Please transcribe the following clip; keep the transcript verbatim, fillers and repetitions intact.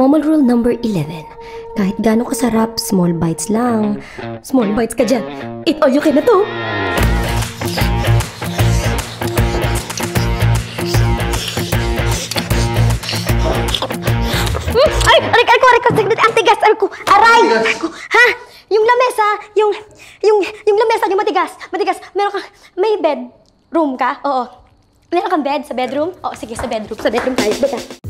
Normal rule number eleven. Kahit gaano kasarap, small bites lang. Small bites ka dyan. Eat all you can na to. Hmm? Ay! Aray! Aray ko! Aray ko! Ang tigas! Aray ko! Aray! Aray ko! Ha? Yung lamesa, yung... Yung... Yung lamesa, yung matigas. Matigas. Meron kang... May bed room ka? Oo. Meron kang bed sa bedroom? Oo, sige, sa bedroom. Sa bedroom tayo. Bata.